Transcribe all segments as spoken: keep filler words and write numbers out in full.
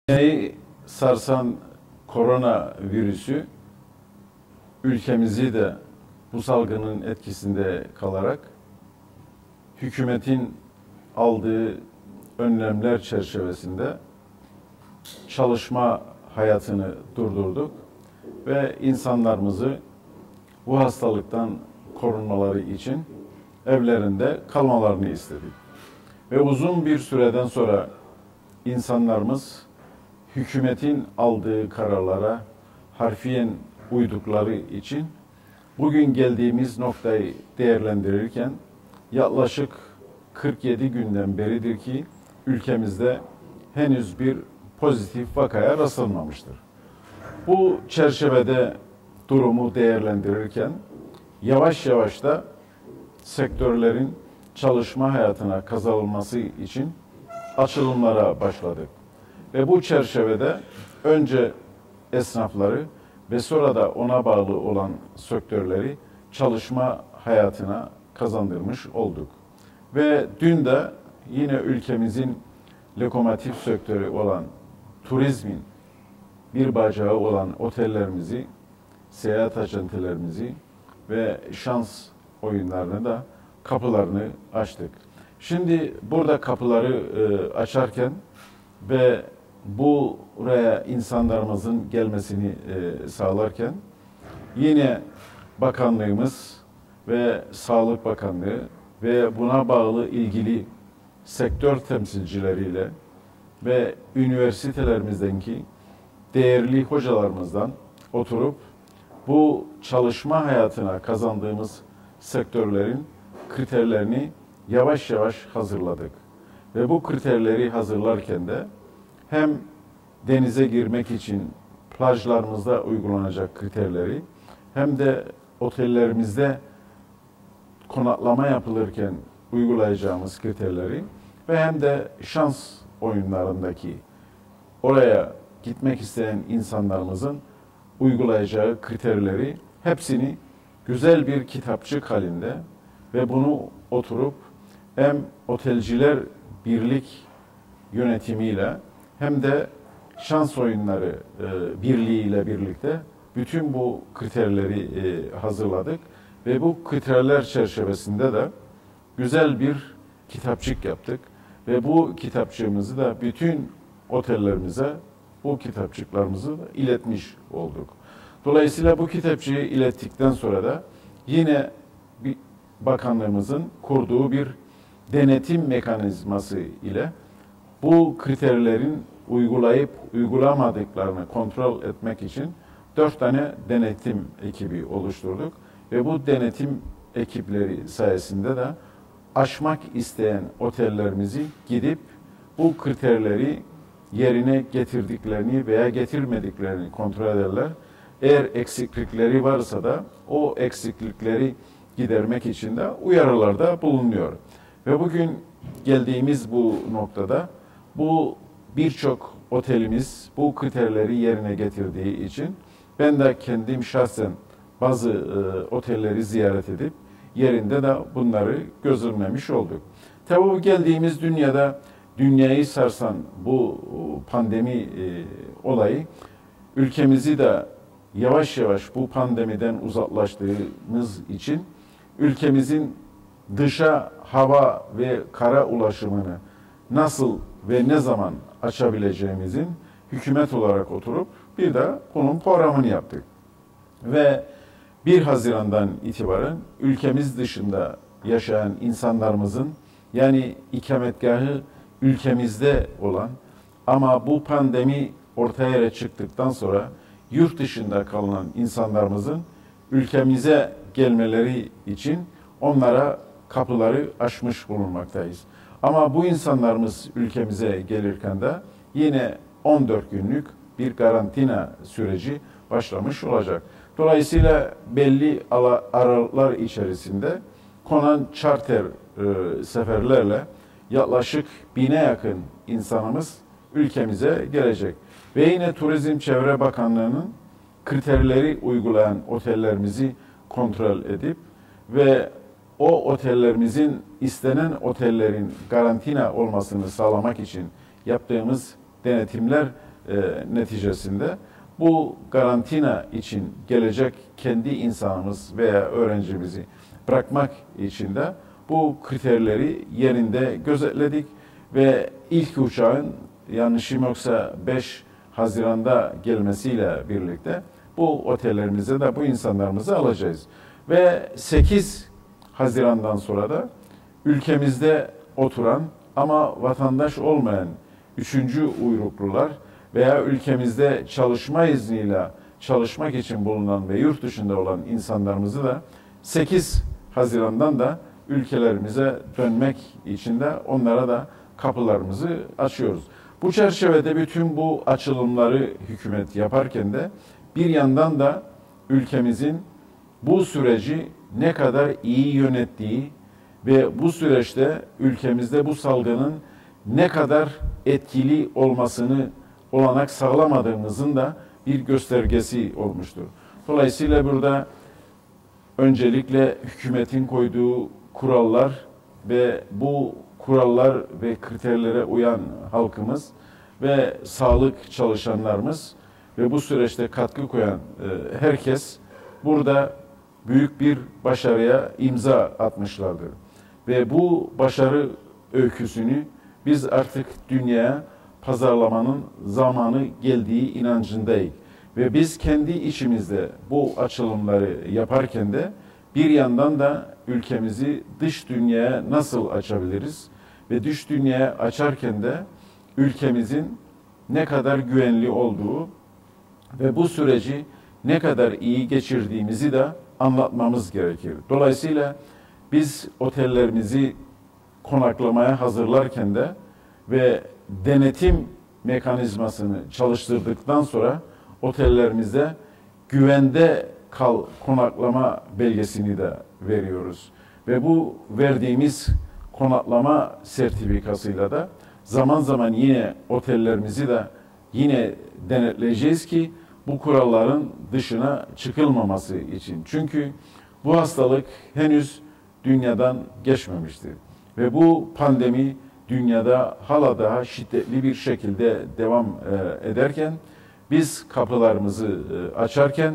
Dünyayı sarsan korona virüsü ülkemizi de bu salgının etkisinde kalarak hükümetin aldığı önlemler çerçevesinde çalışma hayatını durdurduk ve insanlarımızı bu hastalıktan korunmaları için evlerinde kalmalarını istedik. Ve uzun bir süreden sonra insanlarımız hükümetin aldığı kararlara harfiyen uydukları için bugün geldiğimiz noktayı değerlendirirken yaklaşık kırk yedi günden beridir ki ülkemizde henüz bir pozitif vakaya rastlanmamıştır. Bu çerçevede durumu değerlendirirken yavaş yavaş da sektörlerin çalışma hayatına kazanılması için açılımlara başladık. Ve bu çerçevede önce esnafları ve sonra da ona bağlı olan sektörleri çalışma hayatına kazandırmış olduk. Ve dün de yine ülkemizin lokomotif sektörü olan turizmin bir bacağı olan otellerimizi, seyahat acentelerimizi ve şans oyunlarını da kapılarını açtık. Şimdi burada kapıları e, açarken ve buraya insanlarımızın gelmesini e, sağlarken yine bakanlığımız ve Sağlık Bakanlığı ve buna bağlı ilgili sektör temsilcileriyle ve üniversitelerimizdeki değerli hocalarımızdan oturup bu çalışma hayatına kazandığımız sektörlerin kriterlerini yavaş yavaş hazırladık. Ve bu kriterleri hazırlarken de hem denize girmek için plajlarımızda uygulanacak kriterleri hem de otellerimizde konaklama yapılırken uygulayacağımız kriterleri ve hem de şans oyunlarındaki oraya gitmek isteyen insanlarımızın uygulayacağı kriterleri hepsini güzel bir kitapçık halinde ve bunu oturup hem Otelciler Birlik yönetimiyle hem de Şans Oyunları e, Birliği ile birlikte bütün bu kriterleri e, hazırladık ve bu kriterler çerçevesinde de güzel bir kitapçık yaptık ve bu kitapçığımızı da bütün otellerimize bu kitapçıklarımızı iletmiş olduk. Dolayısıyla bu kitapçığı ilettikten sonra da yine bir bakanlığımızın kurduğu bir denetim mekanizması ile bu kriterlerin uygulayıp uygulamadıklarını kontrol etmek için dört tane denetim ekibi oluşturduk. Ve bu denetim ekipleri sayesinde de aşmak isteyen otellerimizi gidip bu kriterleri yerine getirdiklerini veya getirmediklerini kontrol ederler. Eğer eksiklikleri varsa da o eksiklikleri gidermek için de uyarılarda bulunuyor. Ve bugün geldiğimiz bu noktada bu birçok otelimiz bu kriterleri yerine getirdiği için ben de kendim şahsen bazı e, otelleri ziyaret edip yerinde de bunları gözlemlemiş olduk. Tabii bu geldiğimiz dünyada dünyayı sarsan bu pandemi e, olayı ülkemizi de yavaş yavaş bu pandemiden uzaklaştığımız için ülkemizin dışa hava ve kara ulaşımını nasıl ve ne zaman açabileceğimizin hükümet olarak oturup bir de bunun programını yaptık. Ve bir Haziran'dan itibaren ülkemiz dışında yaşayan insanlarımızın yani ikametgahı ülkemizde olan ama bu pandemi ortaya çıktıktan sonra yurt dışında kalan insanlarımızın ülkemize gelmeleri için onlara kapıları açmış bulunmaktayız. Ama bu insanlarımız ülkemize gelirken de yine on dört günlük bir karantina süreci başlamış olacak. Dolayısıyla belli aralıklar içerisinde konan charter e, seferlerle yaklaşık bine yakın insanımız ülkemize gelecek. Ve yine Turizm Çevre Bakanlığı'nın kriterleri uygulayan otellerimizi kontrol edip ve o otellerimizin istenen otellerin karantina olmasını sağlamak için yaptığımız denetimler e, neticesinde bu karantina için gelecek kendi insanımız veya öğrencimizi bırakmak için de bu kriterleri yerinde gözetledik ve ilk uçağın yanlışım yoksa beş Haziran'da gelmesiyle birlikte bu otellerimize de bu insanlarımızı alacağız. Ve sekiz Haziran'dan sonra da ülkemizde oturan ama vatandaş olmayan üçüncü uyruklular veya ülkemizde çalışma izniyle çalışmak için bulunan ve yurt dışında olan insanlarımızı da sekiz Haziran'dan da ülkelerimize dönmek için de onlara da kapılarımızı açıyoruz. Bu çerçevede bütün bu açılımları hükümet yaparken de bir yandan da ülkemizin bu süreci ne kadar iyi yönettiği ve bu süreçte ülkemizde bu salgının ne kadar etkili olmasını olanak sağlamadığımızın da bir göstergesi olmuştur. Dolayısıyla burada öncelikle hükümetin koyduğu kurallar ve bu kurallar ve kriterlere uyan halkımız ve sağlık çalışanlarımız ve bu süreçte katkı koyan herkes burada büyük bir başarıya imza atmışlardır. Ve bu başarı öyküsünü biz artık dünyaya pazarlamanın zamanı geldiği inancındayız. Ve biz kendi içimizde bu açılımları yaparken de bir yandan da ülkemizi dış dünyaya nasıl açabiliriz? Ve dış dünyaya açarken de ülkemizin ne kadar güvenli olduğu ve bu süreci ne kadar iyi geçirdiğimizi de anlatmamız gerekir. Dolayısıyla biz otellerimizi konaklamaya hazırlarken de ve denetim mekanizmasını çalıştırdıktan sonra otellerimizde güvende kal konaklama belgesini de veriyoruz. Ve bu verdiğimiz konaklama sertifikasıyla da zaman zaman yine otellerimizi de yine denetleyeceğiz ki bu kuralların dışına çıkılmaması için. Çünkü bu hastalık henüz dünyadan geçmemiştir. Ve bu pandemi dünyada hala daha şiddetli bir şekilde devam ederken biz kapılarımızı açarken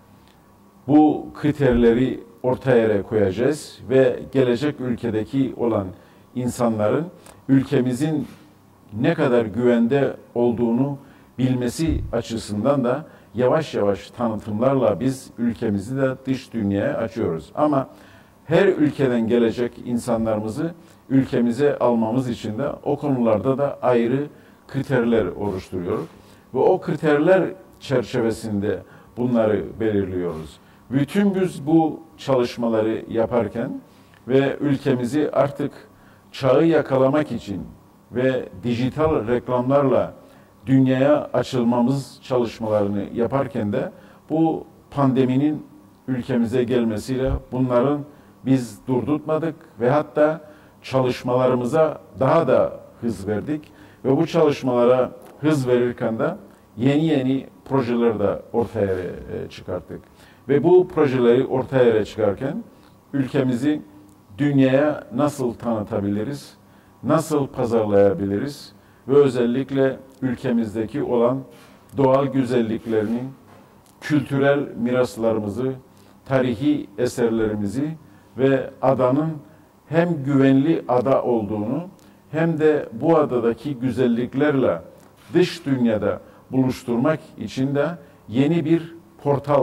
bu kriterleri ortaya koyacağız ve gelecek ülkedeki olan insanların ülkemizin ne kadar güvende olduğunu bilmesi açısından da yavaş yavaş tanıtımlarla biz ülkemizi de dış dünyaya açıyoruz. Ama her ülkeden gelecek insanlarımızı ülkemize almamız için de o konularda da ayrı kriterler oluşturuyoruz. Ve o kriterler çerçevesinde bunları belirliyoruz. Bütün biz bu çalışmaları yaparken ve ülkemizi artık çağı yakalamak için ve dijital reklamlarla dünyaya açılmamız çalışmalarını yaparken de bu pandeminin ülkemize gelmesiyle bunların biz durdurtmadık ve hatta çalışmalarımıza daha da hız verdik ve bu çalışmalara hız verirken de yeni yeni projeler de ortaya çıkarttık. Ve bu projeleri ortaya çıkarken ülkemizi dünyaya nasıl tanıtabiliriz, nasıl pazarlayabiliriz ve özellikle ülkemizdeki olan doğal güzelliklerini, kültürel miraslarımızı, tarihi eserlerimizi ve adanın hem güvenli ada olduğunu hem de bu adadaki güzelliklerle dış dünyada buluşturmak için de yeni bir portal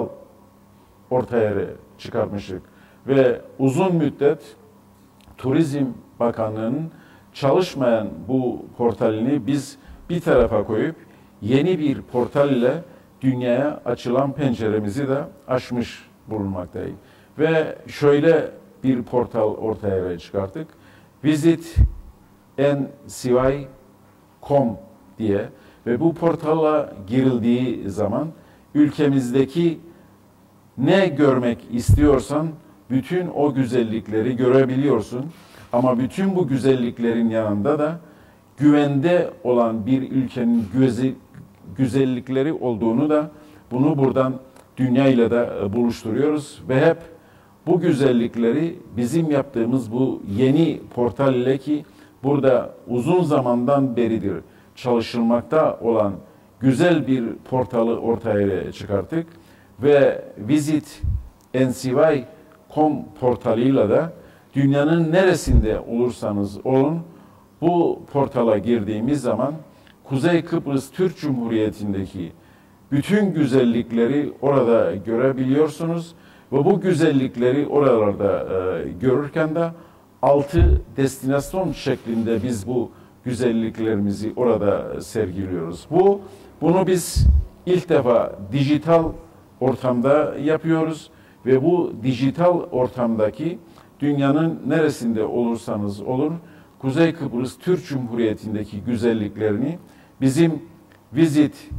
ortaya çıkarmıştık. Ve uzun müddet Turizm Bakanlığı'nın çalışmayan bu portalini biz bir tarafa koyup yeni bir portal ile dünyaya açılan penceremizi de açmış bulunmaktayız. Ve şöyle bir portal ortaya çıkarttık. Visit N C Y nokta com diye ve bu portala girildiği zaman ülkemizdeki ne görmek istiyorsan bütün o güzellikleri görebiliyorsun. Ama bütün bu güzelliklerin yanında da güvende olan bir ülkenin güzellikleri olduğunu da bunu buradan dünyayla da buluşturuyoruz ve hep bu güzellikleri bizim yaptığımız bu yeni portal ile ki burada uzun zamandan beridir çalışılmakta olan güzel bir portalı ortaya çıkarttık ve Visit N C Y nokta com portalıyla da dünyanın neresinde olursanız olun bu portala girdiğimiz zaman Kuzey Kıbrıs Türk Cumhuriyeti'ndeki bütün güzellikleri orada görebiliyorsunuz ve bu güzellikleri oralarda e, görürken de altı destinasyon şeklinde biz bu güzelliklerimizi orada sergiliyoruz. Bu bunu biz ilk defa dijital ortamda yapıyoruz ve bu dijital ortamdaki dünyanın neresinde olursanız olun Kuzey Kıbrıs Türk Cumhuriyeti'ndeki güzelliklerini bizim Visit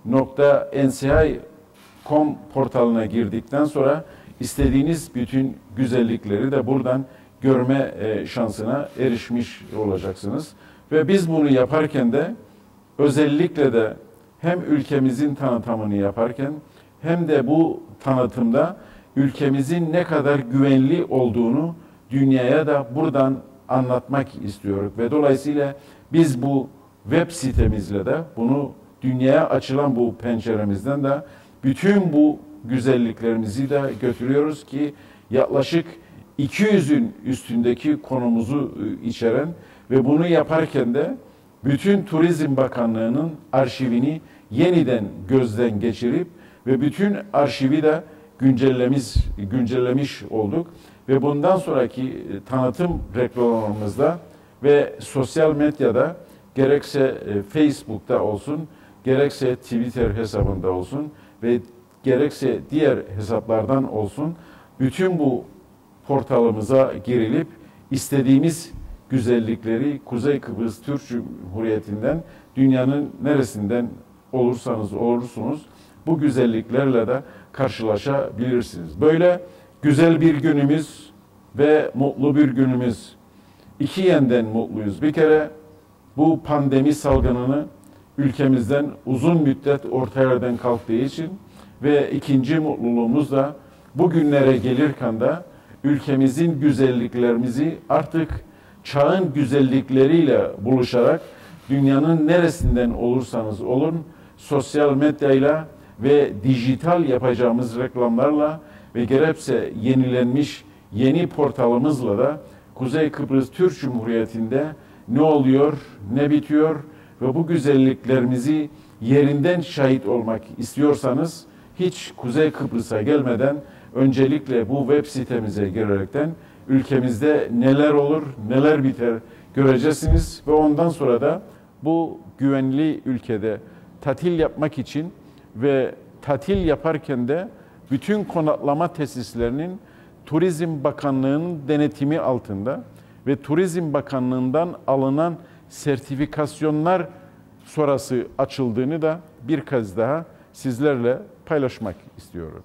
nokta N C Y nokta com portalına girdikten sonra istediğiniz bütün güzellikleri de buradan görme şansına erişmiş olacaksınız. Ve biz bunu yaparken de özellikle de hem ülkemizin tanıtımını yaparken hem de bu tanıtımda ülkemizin ne kadar güvenli olduğunu dünyaya da buradan anlatmak istiyoruz. Ve dolayısıyla biz bu web sitemizle de bunu dünyaya açılan bu penceremizden de bütün bu güzelliklerimizi de götürüyoruz ki yaklaşık iki yüzün üstündeki konumuzu içeren ve bunu yaparken de bütün Turizm Bakanlığı'nın arşivini yeniden gözden geçirip ve bütün arşivi de güncellemiş, güncellemiş olduk. Ve bundan sonraki tanıtım reklamlarımızda ve sosyal medyada gerekse Facebook'ta olsun, gerekse Twitter hesabında olsun ve gerekse diğer hesaplardan olsun bütün bu portalımıza girilip istediğimiz güzellikleri Kuzey Kıbrıs Türk Cumhuriyeti'nden dünyanın neresinden olursanız olursunuz bu güzelliklerle de karşılaşabilirsiniz. Böyle güzel bir günümüz ve mutlu bir günümüz. İki yönden mutluyuz. Bir kere bu pandemi salgınını ülkemizden uzun müddet ortadan kalktığı için ve ikinci mutluluğumuz da bugünlere gelirken de ülkemizin güzelliklerimizi artık çağın güzellikleriyle buluşarak dünyanın neresinden olursanız olun sosyal medyayla ve dijital yapacağımız reklamlarla ve gerekse yenilenmiş yeni portalımızla da Kuzey Kıbrıs Türk Cumhuriyeti'nde ne oluyor, ne bitiyor ve bu güzelliklerimizi yerinden şahit olmak istiyorsanız hiç Kuzey Kıbrıs'a gelmeden öncelikle bu web sitemize girerekten ülkemizde neler olur, neler biter göreceksiniz ve ondan sonra da bu güvenli ülkede tatil yapmak için ve tatil yaparken de bütün konaklama tesislerinin Turizm Bakanlığı'nın denetimi altında ve Turizm Bakanlığı'ndan alınan sertifikasyonlar sonrası açıldığını da bir kez daha sizlerle paylaşmak istiyorum.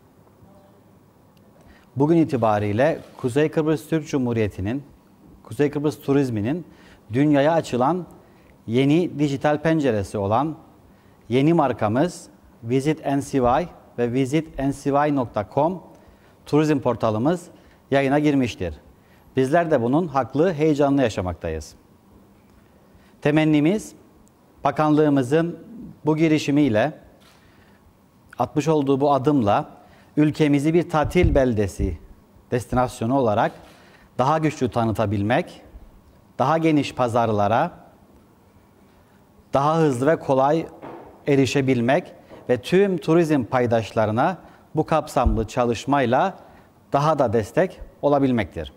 Bugün itibariyle Kuzey Kıbrıs Türk Cumhuriyeti'nin, Kuzey Kıbrıs turizminin dünyaya açılan yeni dijital penceresi olan yeni markamız Visit N C Y ve Visit N C Y nokta com turizm portalımız yayına girmiştir. Bizler de bunun haklı, heyecanlı yaşamaktayız. Temennimiz, bakanlığımızın bu girişimiyle, atmış olduğu bu adımla ülkemizi bir tatil beldesi, destinasyonu olarak daha güçlü tanıtabilmek, daha geniş pazarlara, daha hızlı ve kolay erişebilmek ve tüm turizm paydaşlarına bu kapsamlı çalışmayla daha da destek olabilmektir.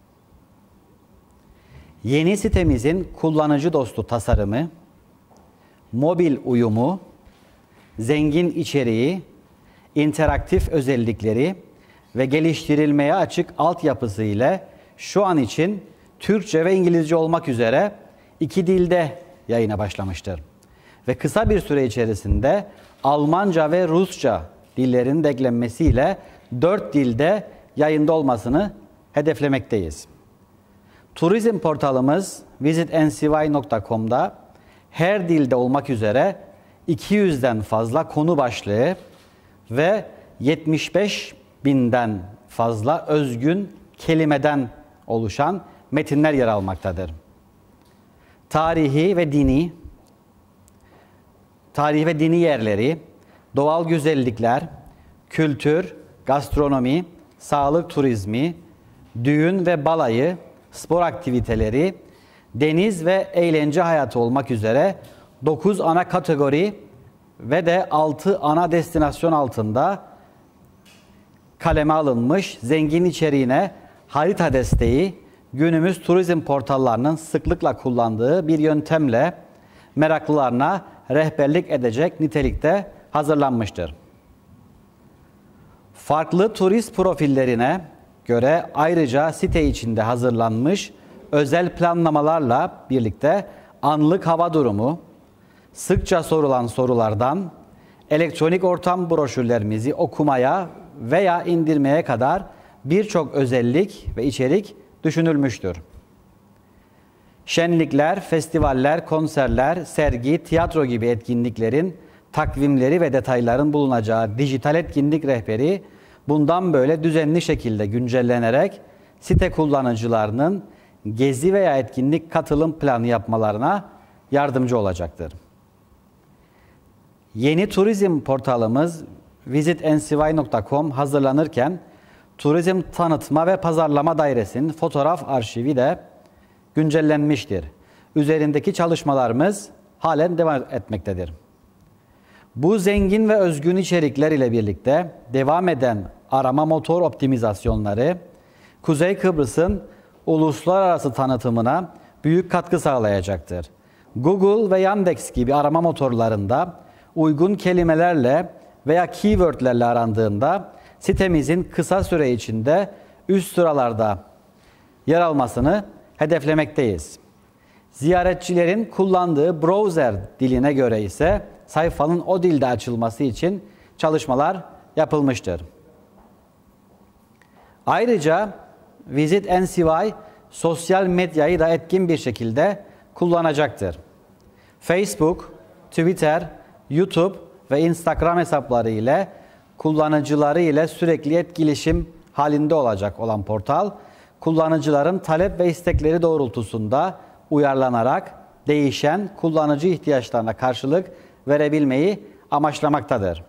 Yeni sitemizin kullanıcı dostu tasarımı, mobil uyumu, zengin içeriği, interaktif özellikleri ve geliştirilmeye açık altyapısı ile şu an için Türkçe ve İngilizce olmak üzere iki dilde yayına başlamıştır. Ve kısa bir süre içerisinde Almanca ve Rusça dillerinin de eklenmesiyle dört dilde yayında olmasını hedeflemekteyiz. Turizm portalımız Visit N C Y nokta com'da her dilde olmak üzere iki yüzden fazla konu başlığı ve yetmiş beş binden fazla özgün kelimeden oluşan metinler yer almaktadır. Tarihi ve dini, tarihi ve dini yerleri, doğal güzellikler, kültür, gastronomi, sağlık turizmi, düğün ve balayı, spor aktiviteleri, deniz ve eğlence hayatı olmak üzere dokuz ana kategori ve de altı ana destinasyon altında kaleme alınmış zengin içeriğine harita desteği günümüz turizm portallarının sıklıkla kullandığı bir yöntemle meraklılarına rehberlik edecek nitelikte hazırlanmıştır. Farklı turist profillerine göre ayrıca site içinde hazırlanmış özel planlamalarla birlikte anlık hava durumu, sıkça sorulan sorulardan elektronik ortam broşürlerimizi okumaya veya indirmeye kadar birçok özellik ve içerik düşünülmüştür. Şenlikler, festivaller, konserler, sergi, tiyatro gibi etkinliklerin takvimleri ve detayların bulunacağı dijital etkinlik rehberi bundan böyle düzenli şekilde güncellenerek site kullanıcılarının gezi veya etkinlik katılım planı yapmalarına yardımcı olacaktır. Yeni turizm portalımız visit n c y nokta com hazırlanırken Turizm Tanıtma ve Pazarlama Dairesi'nin fotoğraf arşivi de güncellenmiştir. Üzerindeki çalışmalarımız halen devam etmektedir. Bu zengin ve özgün içerikler ile birlikte devam eden arama motor optimizasyonları, Kuzey Kıbrıs'ın uluslararası tanıtımına büyük katkı sağlayacaktır. Google ve Yandex gibi arama motorlarında uygun kelimelerle veya keywordlerle arandığında sitemizin kısa süre içinde üst sıralarda yer almasını hedeflemekteyiz. Ziyaretçilerin kullandığı browser diline göre ise sayfanın o dilde açılması için çalışmalar yapılmıştır. Ayrıca Visit N C Y sosyal medyayı da etkin bir şekilde kullanacaktır. Facebook, Twitter, YouTube ve Instagram hesapları ile kullanıcıları ile sürekli etkileşim halinde olacak olan portal, kullanıcıların talep ve istekleri doğrultusunda uyarlanarak değişen kullanıcı ihtiyaçlarına karşılık verebilmeyi amaçlamaktadır.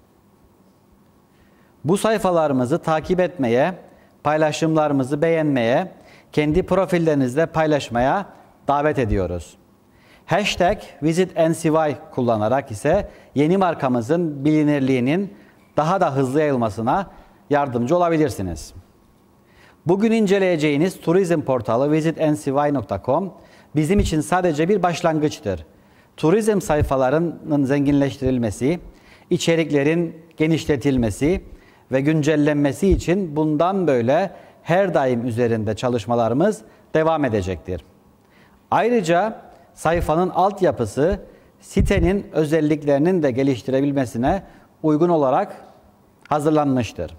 Bu sayfalarımızı takip etmeye, paylaşımlarımızı beğenmeye, kendi profillerinizde paylaşmaya davet ediyoruz. Hashtag Visit N C Y kullanarak ise yeni markamızın bilinirliğinin daha da hızlı yayılmasına yardımcı olabilirsiniz. Bugün inceleyeceğiniz turizm portalı visit n c y nokta com bizim için sadece bir başlangıçtır. Turizm sayfalarının zenginleştirilmesi, içeriklerin genişletilmesi ve güncellenmesi için bundan böyle her daim üzerinde çalışmalarımız devam edecektir. Ayrıca sayfanın altyapısı sitenin özelliklerinin de geliştirebilmesine uygun olarak hazırlanmıştır.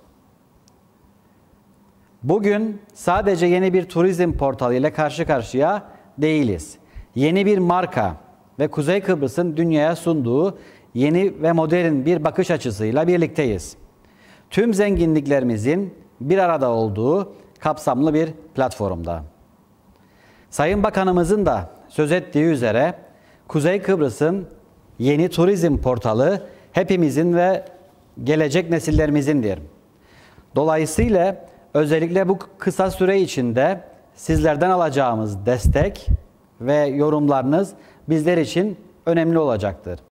Bugün sadece yeni bir turizm portalı ile karşı karşıya değiliz. Yeni bir marka ve Kuzey Kıbrıs'ın dünyaya sunduğu yeni ve modern bir bakış açısıyla birlikteyiz. Tüm zenginliklerimizin bir arada olduğu kapsamlı bir platformda. Sayın Bakanımızın da söz ettiği üzere Kuzey Kıbrıs'ın yeni turizm portalı hepimizin ve gelecek nesillerimizin. Dolayısıyla özellikle bu kısa süre içinde sizlerden alacağımız destek ve yorumlarınız bizler için önemli olacaktır.